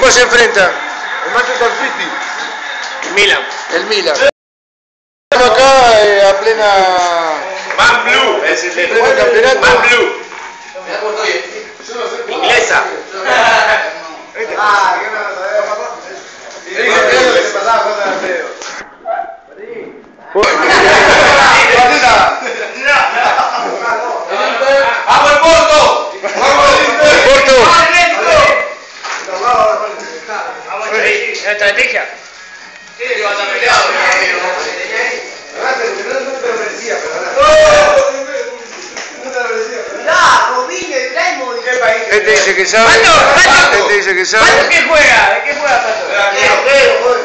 equipo se enfrenta? El Manchester City. Milan. El Milan. Estamos acá a plena... Man Blue, es el pleno campeonato. Man Blue. Inglesa. ¡Vamos el Porto! Porto. Estrategia. Este dice que sabe. Este dice que sabe. ¿Qué juega? ¿De qué juega Pato?